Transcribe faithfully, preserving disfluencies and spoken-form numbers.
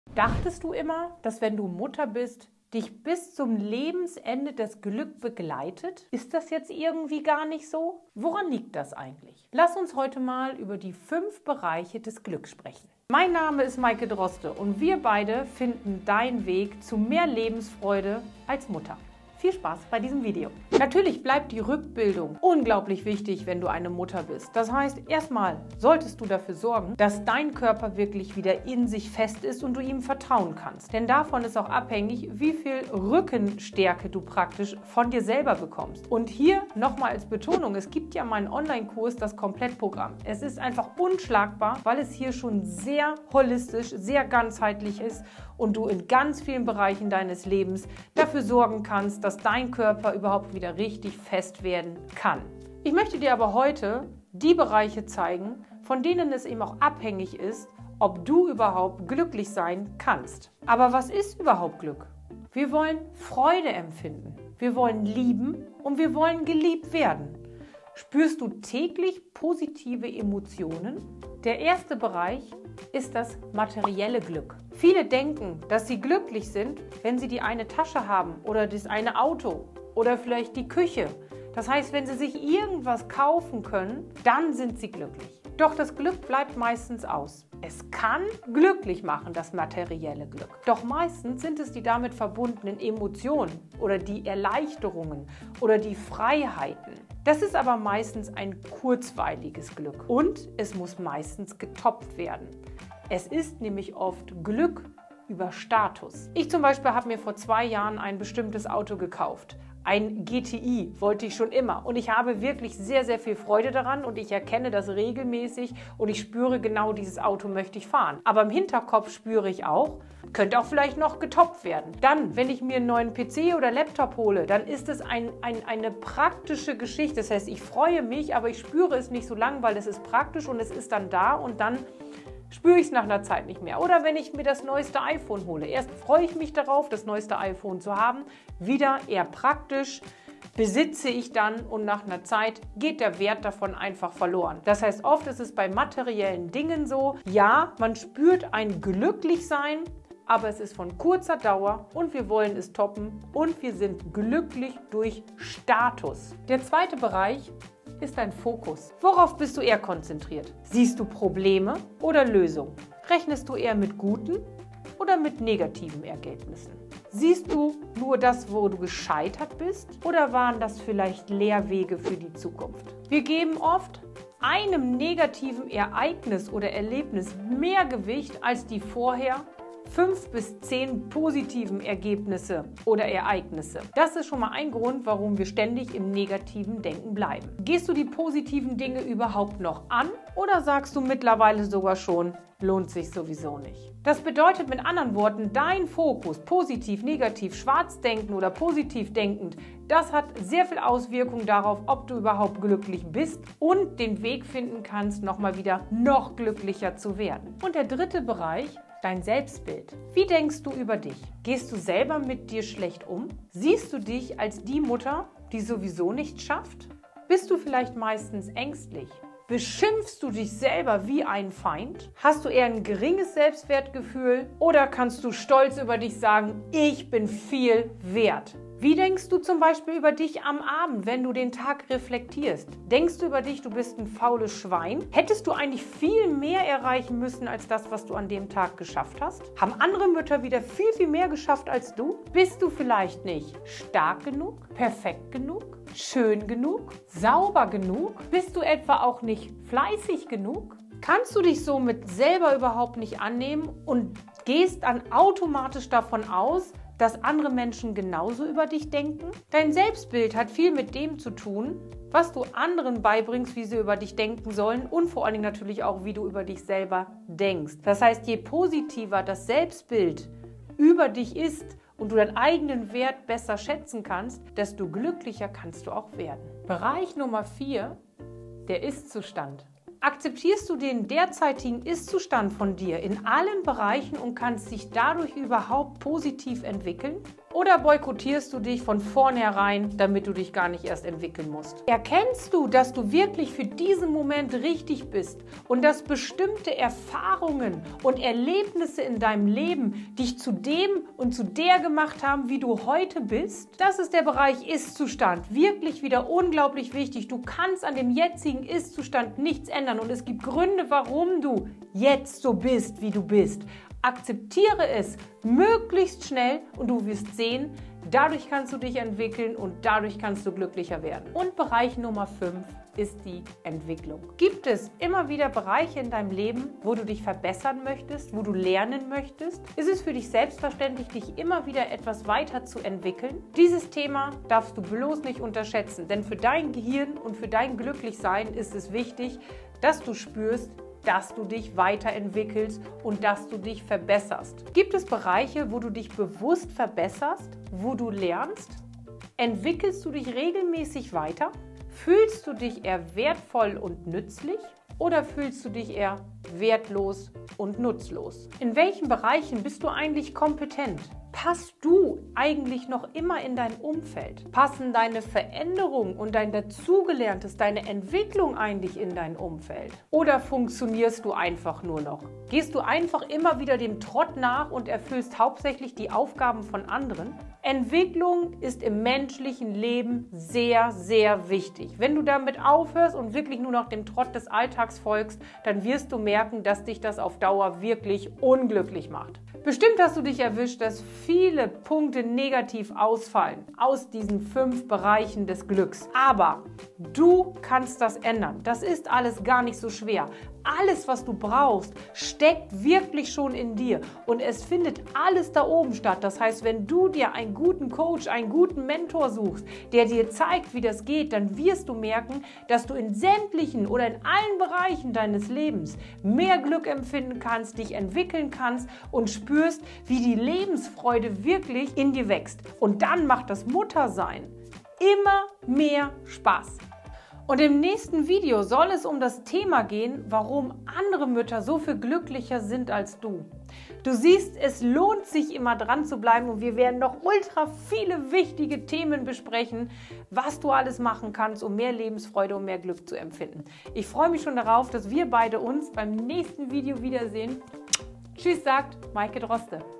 Dachtest du immer, dass wenn du Mutter bist, dich bis zum Lebensende das Glück begleitet? Ist das jetzt irgendwie gar nicht so? Woran liegt das eigentlich? Lass uns heute mal über die fünf Bereiche des Glücks sprechen. Mein Name ist Maike Droste und wir beide finden deinen Weg zu mehr Lebensfreude als Mutter. Viel Spaß bei diesem Video. Natürlich bleibt die Rückbildung unglaublich wichtig, wenn du eine Mutter bist. Das heißt, erstmal solltest du dafür sorgen, dass dein Körper wirklich wieder in sich fest ist und du ihm vertrauen kannst. Denn davon ist auch abhängig, wie viel Rückenstärke du praktisch von dir selber bekommst. Und hier nochmal als Betonung, es gibt ja meinen Online-Kurs, das Komplettprogramm. Es ist einfach unschlagbar, weil es hier schon sehr holistisch, sehr ganzheitlich ist und du in ganz vielen Bereichen deines Lebens dafür sorgen kannst, dass dass dein Körper überhaupt wieder richtig fest werden kann. Ich möchte dir aber heute die Bereiche zeigen, von denen es eben auch abhängig ist, ob du überhaupt glücklich sein kannst. Aber was ist überhaupt Glück? Wir wollen Freude empfinden, wir wollen lieben und wir wollen geliebt werden. Spürst du täglich positive Emotionen? Der erste Bereich ist das materielle Glück. Viele denken, dass sie glücklich sind, wenn sie die eine Tasche haben oder das eine Auto oder vielleicht die Küche. Das heißt, wenn sie sich irgendwas kaufen können, dann sind sie glücklich. Doch das Glück bleibt meistens aus. Es kann glücklich machen, das materielle Glück. Doch meistens sind es die damit verbundenen Emotionen oder die Erleichterungen oder die Freiheiten. Das ist aber meistens ein kurzweiliges Glück und es muss meistens getoppt werden. Es ist nämlich oft Glück über Status. Ich zum Beispiel habe mir vor zwei Jahren ein bestimmtes Auto gekauft. Ein G T I wollte ich schon immer und ich habe wirklich sehr, sehr viel Freude daran und ich erkenne das regelmäßig und ich spüre genau, dieses Auto möchte ich fahren. Aber im Hinterkopf spüre ich auch, könnte auch vielleicht noch getoppt werden. Dann, wenn ich mir einen neuen P C oder Laptop hole, dann ist es ein, ein, eine praktische Geschichte. Das heißt, ich freue mich, aber ich spüre es nicht so lang, weil es ist praktisch und es ist dann da und dann spüre ich es nach einer Zeit nicht mehr. Oder wenn ich mir das neueste iPhone hole. Erst freue ich mich darauf, das neueste iPhone zu haben. Wieder eher praktisch besitze ich dann und nach einer Zeit geht der Wert davon einfach verloren. Das heißt, oft ist es bei materiellen Dingen so, ja, man spürt ein Glücklichsein, aber es ist von kurzer Dauer und wir wollen es toppen und wir sind glücklich durch Status. Der zweite Bereich ist dein Fokus. Worauf bist du eher konzentriert? Siehst du Probleme oder Lösungen? Rechnest du eher mit guten oder mit negativen Ergebnissen? Siehst du nur das, wo du gescheitert bist oder waren das vielleicht Lehrwege für die Zukunft? Wir geben oft einem negativen Ereignis oder Erlebnis mehr Gewicht als die vorher fünf bis zehn positiven Ergebnisse oder Ereignisse. Das ist schon mal ein Grund, warum wir ständig im negativen Denken bleiben. Gehst du die positiven Dinge überhaupt noch an oder sagst du mittlerweile sogar schon, lohnt sich sowieso nicht? Das bedeutet mit anderen Worten, dein Fokus, positiv, negativ, schwarz denken oder positiv denkend, das hat sehr viel Auswirkung darauf, ob du überhaupt glücklich bist und den Weg finden kannst, nochmal wieder noch glücklicher zu werden. Und der dritte Bereich, dein Selbstbild. Wie denkst du über dich? Gehst du selber mit dir schlecht um? Siehst du dich als die Mutter, die sowieso nichts schafft? Bist du vielleicht meistens ängstlich? Beschimpfst du dich selber wie ein Feind? Hast du eher ein geringes Selbstwertgefühl? Oder kannst du stolz über dich sagen, ich bin viel wert? Wie denkst du zum Beispiel über dich am Abend, wenn du den Tag reflektierst? Denkst du über dich, du bist ein faules Schwein? Hättest du eigentlich viel mehr erreichen müssen als das, was du an dem Tag geschafft hast? Haben andere Mütter wieder viel, viel mehr geschafft als du? Bist du vielleicht nicht stark genug, perfekt genug, schön genug, sauber genug? Bist du etwa auch nicht fleißig genug? Kannst du dich somit selber überhaupt nicht annehmen und gehst dann automatisch davon aus, dass andere Menschen genauso über dich denken? Dein Selbstbild hat viel mit dem zu tun, was du anderen beibringst, wie sie über dich denken sollen und vor allen Dingen natürlich auch, wie du über dich selber denkst. Das heißt, je positiver das Selbstbild über dich ist und du deinen eigenen Wert besser schätzen kannst, desto glücklicher kannst du auch werden. Bereich Nummer vier, der Ist-Zustand. Akzeptierst du den derzeitigen Ist-Zustand von dir in allen Bereichen und kannst dich dadurch überhaupt positiv entwickeln? Oder boykottierst du dich von vornherein, damit du dich gar nicht erst entwickeln musst? Erkennst du, dass du wirklich für diesen Moment richtig bist und dass bestimmte Erfahrungen und Erlebnisse in deinem Leben dich zu dem und zu der gemacht haben, wie du heute bist? Das ist der Bereich Ist-Zustand. Wirklich wieder unglaublich wichtig. Du kannst an dem jetzigen Ist-Zustand nichts ändern und es gibt Gründe, warum du jetzt so bist, wie du bist. Akzeptiere es möglichst schnell und du wirst sehen, dadurch kannst du dich entwickeln und dadurch kannst du glücklicher werden. Und Bereich Nummer fünf ist die Entwicklung. Gibt es immer wieder Bereiche in deinem Leben, wo du dich verbessern möchtest, wo du lernen möchtest? Ist es für dich selbstverständlich, dich immer wieder etwas weiter zu entwickeln? Dieses Thema darfst du bloß nicht unterschätzen, denn für dein Gehirn und für dein Glücklichsein ist es wichtig, dass du spürst, dass du dich weiterentwickelst und dass du dich verbesserst. Gibt es Bereiche, wo du dich bewusst verbesserst, wo du lernst? Entwickelst du dich regelmäßig weiter? Fühlst du dich eher wertvoll und nützlich oder fühlst du dich eher wertlos und nutzlos? In welchen Bereichen bist du eigentlich kompetent? Passt du eigentlich noch immer in dein Umfeld? Passen deine Veränderungen und dein Dazugelerntes, deine Entwicklung eigentlich in dein Umfeld? Oder funktionierst du einfach nur noch? Gehst du einfach immer wieder dem Trott nach und erfüllst hauptsächlich die Aufgaben von anderen? Entwicklung ist im menschlichen Leben sehr, sehr wichtig. Wenn du damit aufhörst und wirklich nur noch dem Trott des Alltags folgst, dann wirst du merken, dass dich das auf Dauer wirklich unglücklich macht. Bestimmt hast du dich erwischt, dass viele Punkte negativ ausfallen aus diesen fünf Bereichen des Glücks. Aber du kannst das ändern. Das ist alles gar nicht so schwer. Alles, was du brauchst, steckt wirklich schon in dir und es findet alles da oben statt. Das heißt, wenn du dir einen guten Coach, einen guten Mentor suchst, der dir zeigt, wie das geht, dann wirst du merken, dass du in sämtlichen oder in allen Bereichen deines Lebens mehr Glück empfinden kannst, dich entwickeln kannst und spürst, wie die Lebensfreude wirklich in dir wächst. Und dann macht das Muttersein immer mehr Spaß. Und im nächsten Video soll es um das Thema gehen, warum andere Mütter so viel glücklicher sind als du. Du siehst, es lohnt sich immer dran zu bleiben und wir werden noch ultra viele wichtige Themen besprechen, was du alles machen kannst, um mehr Lebensfreude und mehr Glück zu empfinden. Ich freue mich schon darauf, dass wir beide uns beim nächsten Video wiedersehen. Tschüss, sagt Maike Droste.